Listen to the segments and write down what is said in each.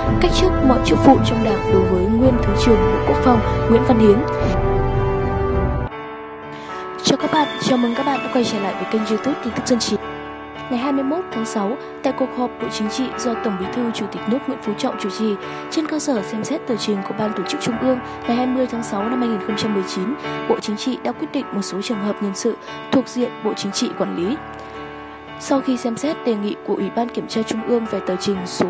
cách chức mọi chức vụ trong Đảng đối với nguyên Thứ trưởng Bộ Quốc phòng Nguyễn Văn Hiến. Chào mừng các bạn đã quay trở lại với kênh YouTube Tin tức Dân trí. Ngày 21 tháng 6, tại cuộc họp Bộ Chính trị do Tổng Bí thư Chủ tịch nước Nguyễn Phú Trọng chủ trì, trên cơ sở xem xét tờ trình của Ban Tổ chức Trung ương ngày 20 tháng 6 năm 2019, Bộ Chính trị đã quyết định một số trường hợp nhân sự thuộc diện Bộ Chính trị quản lý. Sau khi xem xét đề nghị của Ủy ban Kiểm tra Trung ương về tờ trình số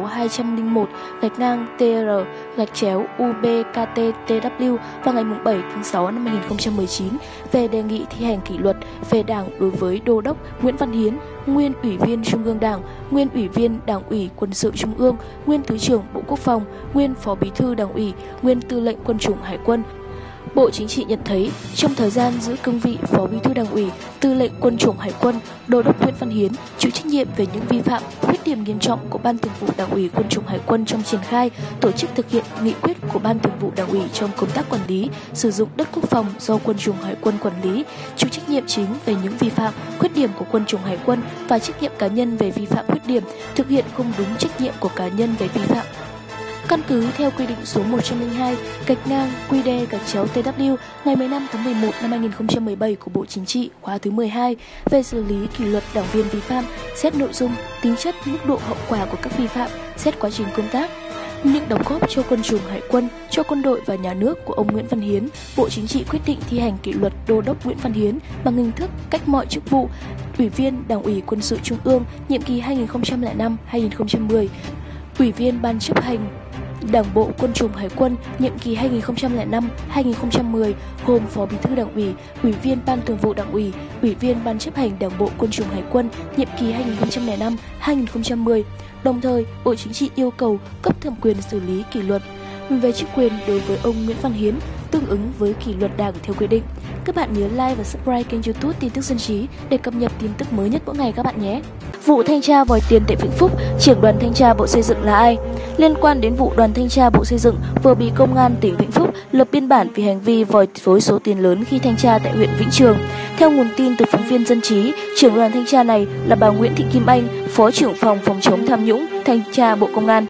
201-TR-UBKT-TW vào ngày 7 tháng 6 năm 2019 về đề nghị thi hành kỷ luật về Đảng đối với Đô đốc Nguyễn Văn Hiến, nguyên Ủy viên Trung ương Đảng, nguyên Ủy viên Đảng ủy Quân sự Trung ương, nguyên Thứ trưởng Bộ Quốc phòng, nguyên Phó Bí thư Đảng ủy, nguyên Tư lệnh Quân chủng Hải quân, Bộ Chính trị nhận thấy, trong thời gian giữ cương vị Phó Bí thư Đảng ủy, Tư lệnh Quân chủng Hải quân, Đô đốc Nguyễn Văn Hiến chịu trách nhiệm về những vi phạm, khuyết điểm nghiêm trọng của Ban Thường vụ Đảng ủy Quân chủng Hải quân trong triển khai, tổ chức thực hiện nghị quyết của Ban Thường vụ Đảng ủy trong công tác quản lý, sử dụng đất quốc phòng do Quân chủng Hải quân quản lý, chịu trách nhiệm chính về những vi phạm, khuyết điểm của Quân chủng Hải quân và trách nhiệm cá nhân về vi phạm khuyết điểm, thực hiện không đúng trách nhiệm của cá nhân về vi phạm. Căn cứ theo quy định số 102-QĐ-TW ngày 15 tháng 11 năm 2017 của Bộ Chính trị khóa thứ 12 về xử lý kỷ luật đảng viên vi phạm, xét nội dung, tính chất, mức độ hậu quả của các vi phạm, xét quá trình công tác, những đóng góp cho Quân chủng Hải quân, cho quân đội và nhà nước của ông Nguyễn Văn Hiến, Bộ Chính trị quyết định thi hành kỷ luật Đô đốc Nguyễn Văn Hiến bằng hình thức cách mọi chức vụ Ủy viên Đảng ủy Quân sự Trung ương nhiệm kỳ 2005-2010, Ủy viên Ban chấp hành Đảng bộ Quân chủng Hải quân nhiệm kỳ 2005-2010 gồm Phó Bí thư Đảng ủy, Ủy viên Ban Thường vụ Đảng ủy, Ủy viên Ban chấp hành Đảng bộ Quân chủng Hải quân nhiệm kỳ 2005-2010. Đồng thời, Bộ Chính trị yêu cầu cấp thẩm quyền xử lý kỷ luật về chức quyền đối với ông Nguyễn Văn Hiến tương ứng với kỷ luật Đảng theo quy định. Các bạn nhớ like và subscribe kênh YouTube Tin tức Dân trí để cập nhật tin tức mới nhất mỗi ngày các bạn nhé. Vụ thanh tra vòi tiền tại Vĩnh Phúc, trưởng đoàn thanh tra Bộ Xây dựng là ai? Liên quan đến vụ đoàn thanh tra Bộ Xây dựng vừa bị Công an tỉnh Vĩnh Phúc lập biên bản vì hành vi vòi với số tiền lớn khi thanh tra tại huyện Vĩnh Trường. Theo nguồn tin từ phóng viên Dân trí, trưởng đoàn thanh tra này là bà Nguyễn Thị Kim Anh, Phó trưởng phòng phòng chống tham nhũng, thanh tra Bộ Công an.